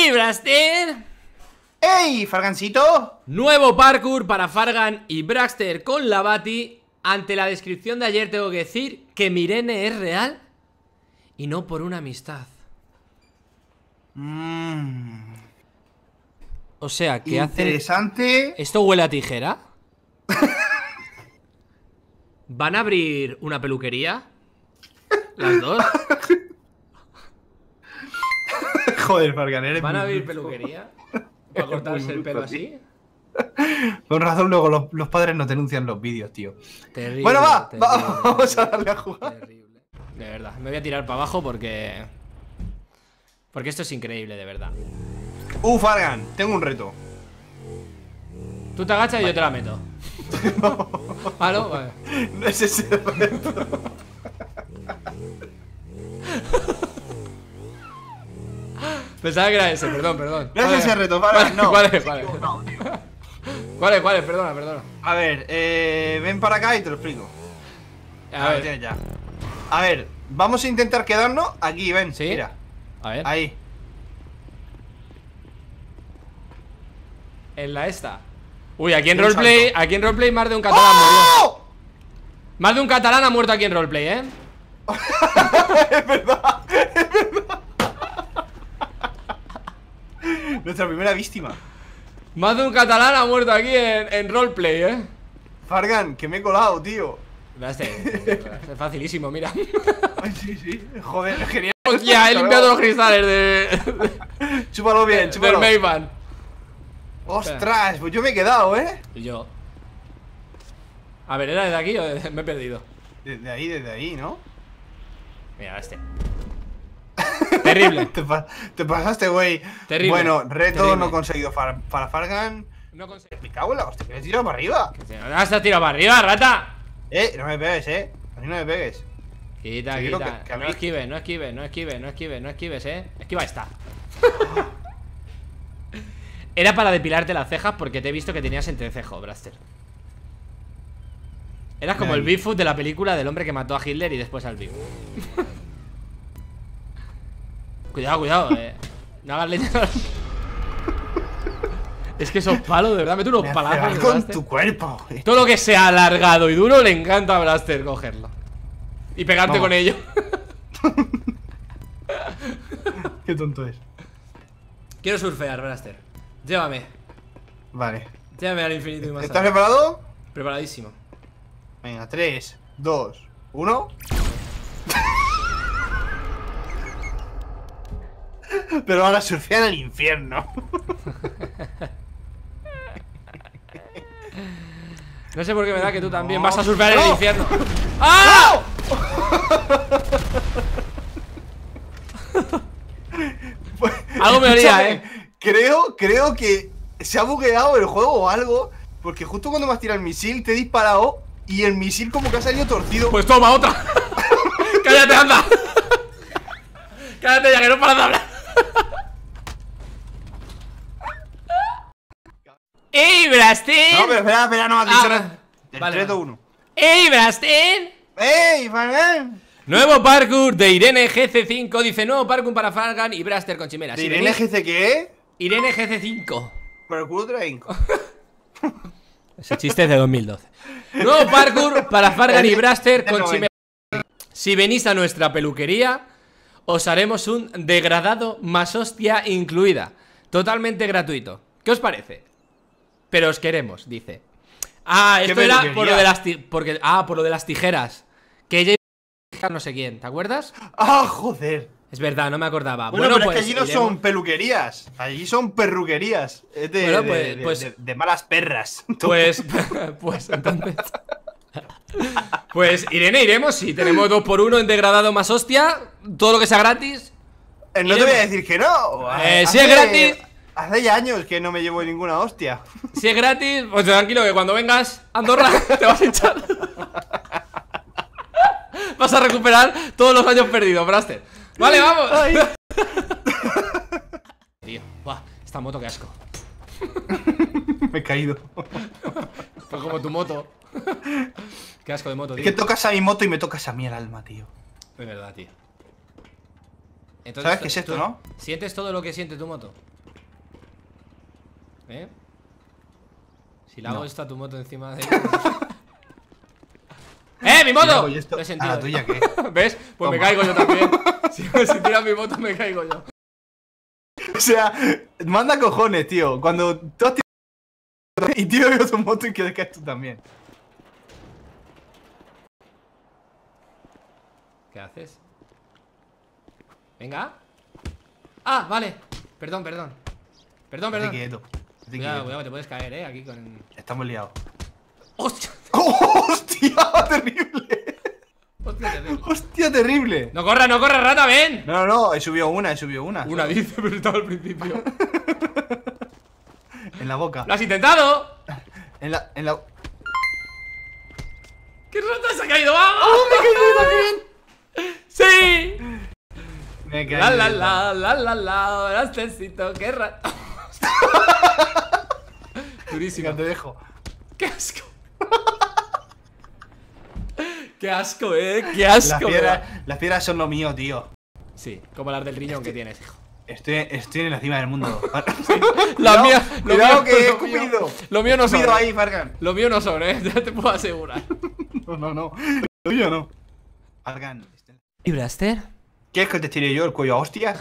¡Ey, Braster! ¡Ey, Fargancito! Nuevo parkour para Fargan y Braster con la Bati. Ante la descripción de ayer tengo que decir que mi Irene es real y no por una amistad. O sea, que interesante. ¿Esto huele a tijera? ¿Van a abrir una peluquería? ¿Las dos? Joder, Fargan, eres ¿Van a muy abrir bruto. peluquería? ¿Para cortarse el pelo así? Con razón luego los padres nos denuncian los vídeos, tío. Terrible, Bueno, terrible, vamos a darle a jugar. terrible. De verdad, me voy a tirar para abajo porque esto es increíble, de verdad. Fargan, tengo un reto. Tú te agachas y yo te la meto. ¿Ah, no? Vale. No es ese el reto. Pensaba que era ese, perdón. No es ese el reto, Fargan, no. ¿Cuál es? ¿Cuál es? Perdona. A ver, ven para acá y te lo explico. A ver, tienes ya. A ver, vamos a intentar quedarnos aquí, ven. ¿sí? Mira, A ver, ahí. en la esta. Uy, aquí en Un roleplay, salto. más de un catalán murió. ¡Oh! Más de un catalán ha muerto aquí en roleplay, ¿eh? Es verdad. Nuestra primera víctima. Más de un catalán ha muerto aquí en roleplay, ¿eh? Fargan, que me he colado, tío. Es facilísimo, mira. Ay, sí. Joder, es genial. Hostia, he limpiado los cristales Chúpalo bien, del chúpalo. Mayban. Ostras, pues yo me he quedado, ¿eh? Y yo. A ver, ¿era desde aquí o me he perdido? Desde ahí, ¿no? Mira, este. Terrible. Te pasaste, güey. Terrible. Bueno, reto Terrible. no conseguido para Fargan. No conseguí. Me cago en la hostia, que le he tirado para arriba. ¿No has tirado para arriba, rata? No me pegues, así no me pegues. Quita, Seguro quita. que a mí- No esquives, Esquiva esta. Era para depilarte las cejas porque te he visto que tenías entrecejo, Braster. Eras como el Bigfoot de la película del hombre que mató a Hitler y después al Bigfoot. Cuidado, no hagas leña. Es que esos palos, de verdad, mete unos palazos. Con Braster. tu cuerpo. Todo lo que sea alargado y duro le encanta a Braster cogerlo. Y pegarte Vamos. con ello. Qué tonto es. Quiero surfear, Braster. Llévame. Vale. Llévame al infinito y más ¿Estás allá. preparado? Preparadísimo. Venga, 3, 2, 1. Pero ahora surfean el infierno. No sé por qué me da que tú también vas a surfear en el No. infierno. ¡Ah! Algo me olía, Escúchame, creo que se ha bugueado el juego o algo. Porque justo cuando me has tirado el misil te he disparado y el misil como que ha salido torcido. Pues toma, otra. Cállate, anda. Cállate ya que no paras de hablar. ¡Ey, Braster! No, pero espera, no me has dicho nada. Vale, 3, 2, vale. 1. ¡Ey, Braster! ¡Ey, Fargan! Nuevo parkour de Irene GC5. Dice, nuevo parkour para Fargan y Braster con chimeras. ¿De Si Irene venís- GC qué? Irene GC5. Por el culo te la hinco. Ese chiste es de 2012. Nuevo parkour para Fargan y Braster con chimeras. Si venís a nuestra peluquería, os haremos un degradado más hostia incluida. Totalmente gratuito. ¿Qué os parece? Pero os queremos, dice. Ah, esto era peluquería? por lo de por lo de las tijeras. Que ella no sé quién, ¿te acuerdas? ¡Ah, joder! Es verdad, no me acordaba. Bueno, pero pues es que allí no iremos. son peluquerías. Allí son perruquerías. Es de, Bueno, de- pues- de- de malas perras. Pues entonces. Pues Irene, iremos. Si tenemos 2x1 en degradado más hostia, todo lo que sea gratis. No te voy a decir que no. Si es gratis. Hace ya años que no me llevo ninguna hostia. Si es gratis, pues tranquilo que cuando vengas a Andorra te vas a echar. Vas a recuperar todos los años perdidos, Braster. Vale, vamos. Ay. Tío, buah, esta moto qué asco. Me he caído. Fue como tu moto. Qué asco de moto, Es tío. que tocas a mi moto y me tocas a mí el alma, tío. Es verdad, tío. Entonces, ¿Sabes qué es esto, no? ¿Sientes todo lo que siente tu moto? ¿Eh? Si la hago esta tu moto encima de... ¡Mi moto! Lo he sentido. ¿La tuya qué? ¿Ves? Pues me caigo yo también. Si tiras mi moto me caigo yo. O sea, manda cojones, tío. Cuando tú has tirado y tiro yo tu moto y que caes tú también. ¿Qué haces? Venga. Ah, vale. Perdón. Estate quieto. Cuidado, te puedes caer, aquí con... Estamos liados. ¡Hostia! ¡Hostia! ¡Terrible! ¡Hostia, terrible! ¡No corras, rata, ven! No, he subido una. Una dice, pero estaba al principio. En la boca. ¡Lo has intentado! En la... ¡Qué rata se ha caído! ¡Vamos! ¡Oh, me he caído yo también! ¡Sí! Me he caído. La, necesito, qué rata. Durísimo. Te dejo. ¡Qué asco! ¡Qué asco, ¡Qué asco! Las piedras son lo mío, tío. Sí, como las del riñón que tienes, hijo. Estoy en la cima del mundo. La mía. Cuidado que he escupido. Lo mío no son. Ahí, Fargan. Lo mío no son, ya te puedo asegurar. No. Lo mío no. Fargan. ¿Y Braster? ¿Quieres que te tire yo el cuello a hostias?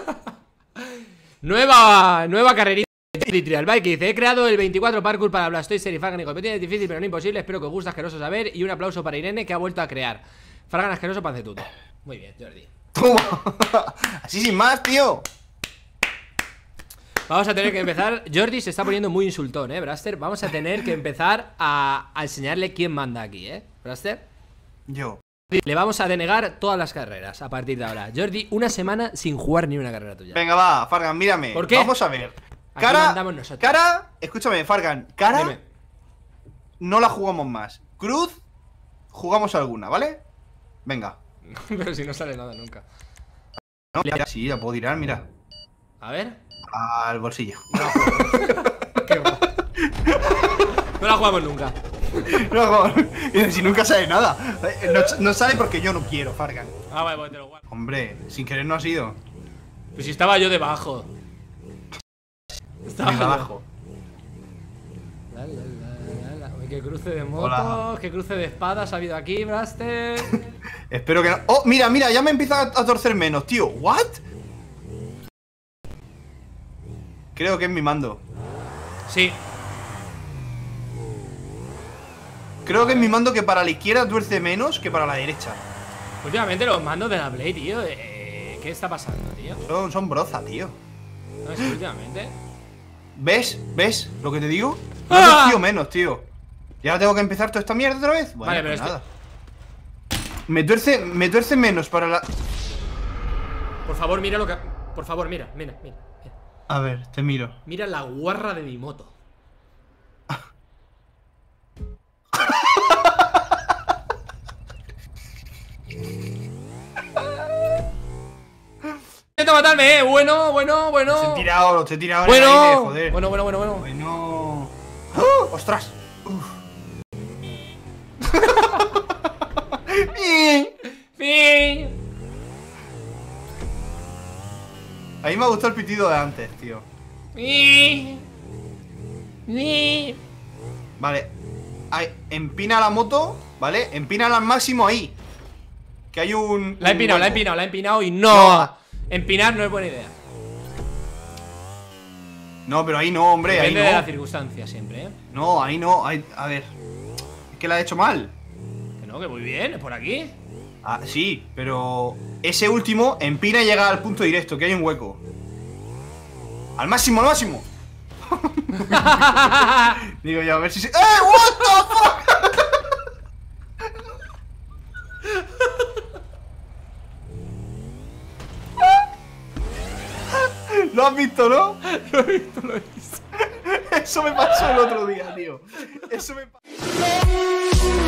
Nueva carrerita de Trial Bike. Dice: he creado el 24 parkour para Blastoise y Fargan y competición. Es difícil pero no imposible. Espero que os guste, asqueroso saber. Y un aplauso para Irene, que ha vuelto a crear Fargan asqueroso pancetuto. Muy bien, Jordi. Toma. Así sin más, tío. Vamos a tener que empezar. Jordi se está poniendo muy insultón, Braster. Vamos a tener que empezar a enseñarle quién manda aquí, Braster. Yo. Le vamos a denegar todas las carreras a partir de ahora. Jordi, una semana sin jugar ni una carrera tuya. Venga, va, Fargan, mírame. ¿Por qué? Vamos a ver. Aquí mandamos nosotros. Escúchame, Fargan. Cara, no la jugamos más. Cruz, jugamos alguna, ¿vale? Venga. Pero si no sale nada nunca. No, sí, la puedo tirar, mira. A ver. Al bolsillo. Qué va. No la jugamos nunca. No, si nunca sale nada. No sale porque yo no quiero, Fargan. Ah, vale, pues te lo guardo. Hombre, sin querer no ha sido. Pues si estaba yo debajo. Estaba abajo. Uy, qué cruce de motos, qué cruce de espadas ha habido aquí, Braster. Espero que no. Oh, mira, ya me empieza a torcer menos, tío. ¿What? Creo que es mi mando. Sí. Creo que es mi mando que para la izquierda tuerce menos que para la derecha. Últimamente los mandos de la Play, tío. ¿Qué está pasando, tío? Son broza, tío. No, es que últimamente. ¿Ves lo que te digo? No tío menos, tío. ¿Y ahora tengo que empezar toda esta mierda otra vez? Bueno, vale, pero pues nada. Me tuerce menos para la... Por favor, mira lo que... Por favor, mira. A ver, te miro. Mira la guarra de mi moto. Intenta matarme, Bueno. Los he tirado en el aire, joder. Bueno. Bueno. ¡Oh! ¡Ostras! Fin. A mí me ha gustado el pitido de antes, tío. Vale. Ahí, empina la moto, ¿vale? Empínala al máximo ahí. Que hay un... La he empinado y no. Empinar no es buena idea. No, pero ahí no, hombre. Depende ahí no. de las circunstancias siempre, No, ahí no. A ver. Es que la he hecho mal. Que no, que muy bien, es por aquí. Ah, sí, pero ese último empina y llega al punto directo, que hay un hueco. ¡Al máximo! Digo yo, a ver si se... ¡What the fuck! ¿Lo has visto, no? Lo he visto. Eso me pasó el otro día, tío. Eso me pasó.